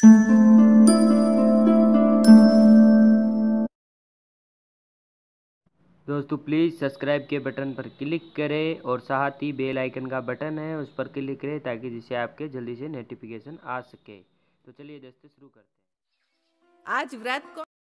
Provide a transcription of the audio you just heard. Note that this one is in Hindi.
दोस्तों प्लीज़ सब्सक्राइब के बटन पर क्लिक करें और साथ ही बेल आइकन का बटन है उस पर क्लिक करें ताकि जिससे आपके जल्दी से नोटिफिकेशन आ सके। तो चलिए दोस्तों शुरू करते हैं। आज व्रत को